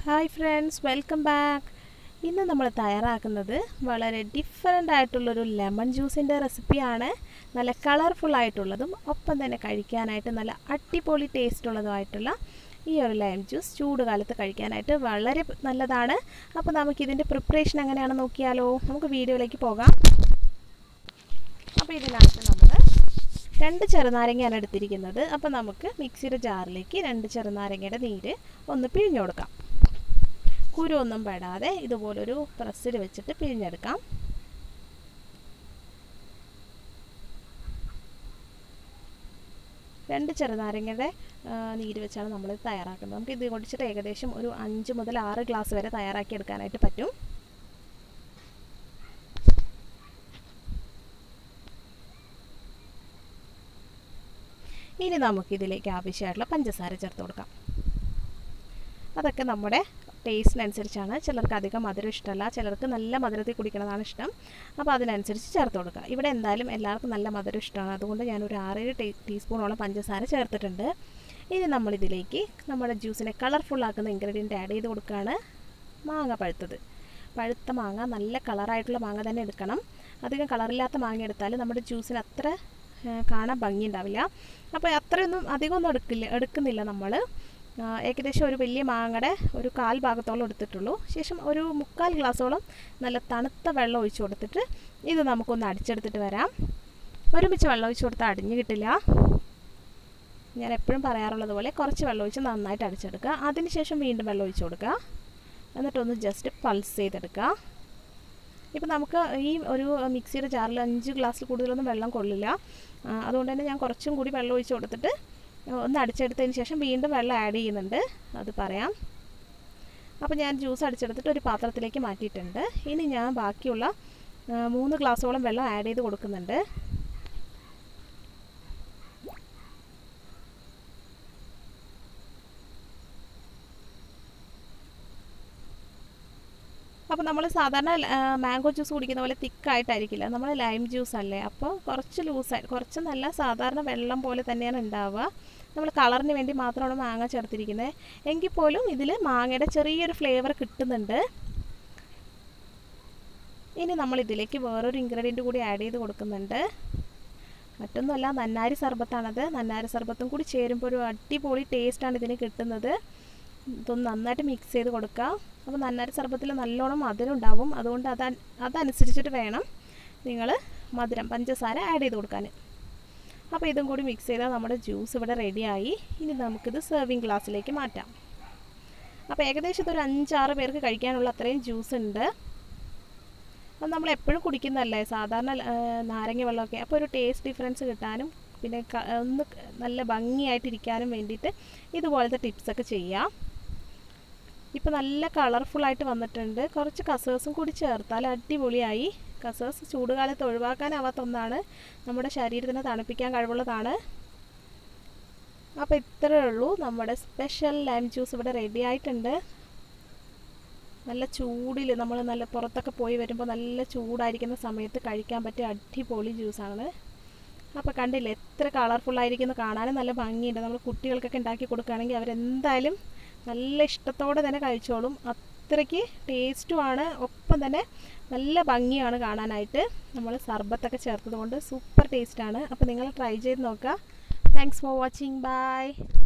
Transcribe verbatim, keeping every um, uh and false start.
Hi friends, welcome back. ഇന്ന് നമ്മൾ തയ്യാറാക്കുന്നത് വളരെ ഡിഫറെൻ്റ് ആയിട്ടുള്ളൊരു ലെമൺ ജ്യൂസിൻ്റെ റെസിപ്പിയാണ്. നല്ല കളർഫുൾ ആയിട്ടുള്ളതും ഒപ്പം തന്നെ കഴിക്കാനായിട്ട് നല്ല അടിപൊളി ടേസ്റ്റ് ഉള്ളതുമായിട്ടുള്ള ഈ ഒരു ലൈം ജ്യൂസ് ചൂടുകാലത്ത് കഴിക്കാനായിട്ട് വളരെ നല്ലതാണ്. അപ്പോൾ നമുക്കിതിൻ്റെ പ്രിപ്പറേഷൻ എങ്ങനെയാണെന്ന് നോക്കിയാലോ. നമുക്ക് വീഡിയോയിലേക്ക് പോകാം. അപ്പോൾ ഇതിനകത്ത് നമ്മൾ രണ്ട് ചെറുനാരങ്ങയാണ് എടുത്തിരിക്കുന്നത്. അപ്പോൾ നമുക്ക് മിക്സിയുടെ ജാറിലേക്ക് രണ്ട് ചെറുനാരങ്ങയുടെ നീര് ഒന്ന് പിഴിഞ്ഞു കൊടുക്കാം. കുരു ഒന്നും പെടാതെ ഇതുപോലൊരു പ്രസ്സിൽ വെച്ചിട്ട് പിഴിഞ്ഞെടുക്കാം. രണ്ട് ചെറുനാരങ്ങയുടെ നീര് വെച്ചാണ് നമ്മൾ തയ്യാറാക്കുന്നത്. നമുക്ക് ഇത് കൊണ്ടിട്ട് ഏകദേശം ഒരു അഞ്ച് മുതൽ ആറ് ഗ്ലാസ് വരെ തയ്യാറാക്കി എടുക്കാനായിട്ട് പറ്റും. ഇനി നമുക്കിതിലേക്ക് ആവശ്യമായിട്ടുള്ള പഞ്ചസാര ചേർത്ത് കൊടുക്കാം. അതൊക്കെ നമ്മുടെ ടേസ്റ്റിനനുസരിച്ചാണ്. ചിലർക്ക് അധികം മധുരം ഇഷ്ടമല്ല, ചിലർക്ക് നല്ല മധുരത്തിൽ കുടിക്കണതാണ് ഇഷ്ടം. അപ്പോൾ അതിനനുസരിച്ച് ചേർത്ത് കൊടുക്കുക. ഇവിടെ എന്തായാലും എല്ലാവർക്കും നല്ല മധുരം ഇഷ്ടമാണ്, അതുകൊണ്ട് ഞാനൊരു ആറേഴ് ടീ ടീസ്പൂണോളം പഞ്ചസാര ചേർത്തിട്ടുണ്ട്. ഇനി നമ്മളിതിലേക്ക് നമ്മുടെ ജ്യൂസിനെ കളർഫുള്ളാക്കുന്ന ഇൻഗ്രീഡിയൻറ്റ് ആഡ് ചെയ്ത് കൊടുക്കുകയാണ്. മാങ്ങ പഴുത്തത്. പഴുത്ത മാങ്ങ, നല്ല കളറായിട്ടുള്ള മാങ്ങ തന്നെ എടുക്കണം. അധികം കളറില്ലാത്ത മാങ്ങ എടുത്താൽ നമ്മുടെ ജ്യൂസിന് അത്ര കാണാൻ ഭംഗി ഉണ്ടാവില്ല. അപ്പോൾ അത്രയൊന്നും അധികമൊന്നും എടുക്കില്ല എടുക്കുന്നില്ല നമ്മൾ. ഏകദേശം ഒരു വലിയ മാങ്ങയുടെ ഒരു കാൽ ഭാഗത്തോളം എടുത്തിട്ടുള്ളൂ. ശേഷം ഒരു മുക്കാൽ ഗ്ലാസോളം നല്ല തണുത്ത വെള്ളം ഒഴിച്ചു കൊടുത്തിട്ട് ഇത് നമുക്കൊന്ന് അടിച്ചെടുത്തിട്ട് വരാം. ഒരുമിച്ച് വെള്ളം ഒഴിച്ചു കൊടുത്താൽ അടിഞ്ഞു കിട്ടില്ല. ഞാൻ എപ്പോഴും പറയാറുള്ളത് പോലെ കുറച്ച് വെള്ളം ഒഴിച്ച് നന്നായിട്ട് അടിച്ചെടുക്കുക. അതിനുശേഷം വീണ്ടും വെള്ളം ഒഴിച്ചു കൊടുക്കുക. എന്നിട്ടൊന്ന് ജസ്റ്റ് പൾസ് ചെയ്തെടുക്കുക. ഇപ്പം നമുക്ക് ഈ ഒരു മിക്സിയുടെ ജാറിൽ അഞ്ച് ഗ്ലാസ്സിൽ കൂടുതലൊന്നും വെള്ളം കൊള്ളില്ല. അതുകൊണ്ട് തന്നെ ഞാൻ കുറച്ചും കൂടി വെള്ളം ഒഴിച്ച് കൊടുത്തിട്ട് ഒന്ന് അടിച്ചെടുത്തതിന് ശേഷം വീണ്ടും വെള്ളം ആഡ് ചെയ്യുന്നുണ്ട്, അത് പറയാം. അപ്പോൾ ഞാൻ ജ്യൂസ് അടിച്ചെടുത്തിട്ട് ഒരു പാത്രത്തിലേക്ക് മാറ്റിയിട്ടുണ്ട്. ഇനി ഞാൻ ബാക്കിയുള്ള മൂന്ന് ഗ്ലാസ്സോളം വെള്ളം ആഡ് ചെയ്ത് കൊടുക്കുന്നുണ്ട്. അപ്പോൾ നമ്മൾ സാധാരണ മാംഗോ ജ്യൂസ് കുടിക്കുന്ന പോലെ തിക്കായിട്ടായിരിക്കില്ല, നമ്മൾ ലൈം ജ്യൂസ് അല്ലേ. അപ്പോൾ കുറച്ച് ലൂസായി, കുറച്ച് നല്ല സാധാരണ വെള്ളം പോലെ തന്നെയാണ് ഉണ്ടാവുക. നമ്മൾ കളറിന് വേണ്ടി മാത്രമാണ് മാങ്ങ ചേർത്തിരിക്കുന്നത്. എങ്കിൽ പോലും ഇതിൽ മാങ്ങയുടെ ചെറിയൊരു ഫ്ലേവർ കിട്ടുന്നുണ്ട്. ഇനി നമ്മൾ ഇതിലേക്ക് വേറൊരു ഇൻഗ്രീഡിയൻറ്റ് കൂടി ആഡ് ചെയ്ത് കൊടുക്കുന്നുണ്ട്. മറ്റൊന്നുമല്ല, നന്നാരി സർബത്താണത്. നന്നാരി സർബത്തും കൂടി ചേരുമ്പോൾ ഒരു അടിപൊളി ടേസ്റ്റാണ് ഇതിന് കിട്ടുന്നത്. ഇതൊന്ന് നന്നായിട്ട് മിക്സ് ചെയ്ത് കൊടുക്കുക. അപ്പോൾ നന്നാരി സർബത്തിൽ നല്ലോണം മധുരം ഉണ്ടാവും, അതുകൊണ്ട് അത് അതനുസരിച്ചിട്ട് വേണം നിങ്ങൾ മധുരം പഞ്ചസാര ആഡ് ചെയ്ത് കൊടുക്കാൻ. അപ്പോൾ ഇതും കൂടി മിക്സ് ചെയ്താൽ നമ്മുടെ ജ്യൂസ് ഇവിടെ റെഡിയായി. ഇനി നമുക്കിത് സെർവിങ് ഗ്ലാസ്സിലേക്ക് മാറ്റാം. അപ്പോൾ ഏകദേശം ഇതൊരു അഞ്ചാറ് പേർക്ക് കഴിക്കാനുള്ള അത്രയും ജ്യൂസ് ഉണ്ട്. അത് നമ്മൾ എപ്പോഴും കുടിക്കുന്നതല്ലേ സാധാരണ നാരങ്ങ വെള്ളമൊക്കെ. അപ്പോൾ ഒരു ടേസ്റ്റ് ഡിഫറൻസ് കിട്ടാനും പിന്നെ ഒന്ന് നല്ല ഭംഗിയായിട്ടിരിക്കാനും വേണ്ടിയിട്ട് ഇതുപോലത്തെ ടിപ്സൊക്കെ ചെയ്യാം. ഇപ്പോൾ നല്ല കളർഫുള്ളായിട്ട് വന്നിട്ടുണ്ട്. കുറച്ച് കസേഴ്സും കൂടി ചേർത്താൽ അടിപൊളിയായി. കസേഴ്സ് ചൂടുകാലത്ത് ഒഴിവാക്കാനാവാത്ത ഒന്നാണ്, നമ്മുടെ ശരീരത്തിനെ തണുപ്പിക്കാൻ കഴിവുള്ളതാണ്. അപ്പോൾ ഇത്രയേ ഉള്ളൂ, നമ്മുടെ സ്പെഷ്യൽ ലൈം ജ്യൂസ് ഇവിടെ റെഡി ആയിട്ടുണ്ട്. നല്ല ചൂടിൽ നമ്മൾ നല്ല പുറത്തൊക്കെ പോയി വരുമ്പോൾ നല്ല ചൂടായിരിക്കുന്ന സമയത്ത് കഴിക്കാൻ പറ്റിയ അടിപൊളി ജ്യൂസാണ്. അപ്പോൾ കണ്ടില്ലേ, എത്ര കളർഫുള്ളായിരിക്കുന്നു, കാണാനും നല്ല ഭംഗിയുണ്ട്. നമ്മൾ കുട്ടികൾക്കൊക്കെ ഉണ്ടാക്കി കൊടുക്കുകയാണെങ്കിൽ അവരെന്തായാലും നല്ല ഇഷ്ടത്തോടെ തന്നെ കഴിച്ചോളും. അത്രയ്ക്ക് ടേസ്റ്റുമാണ്, ഒപ്പം തന്നെ നല്ല ഭംഗിയാണ് കാണാനായിട്ട്. നമ്മൾ സർബത്തൊക്കെ ചേർത്തത് കൊണ്ട് സൂപ്പർ ടേസ്റ്റാണ്. അപ്പോൾ നിങ്ങൾ ട്രൈ ചെയ്ത് നോക്കുക. Thanks for watching. ബൈ.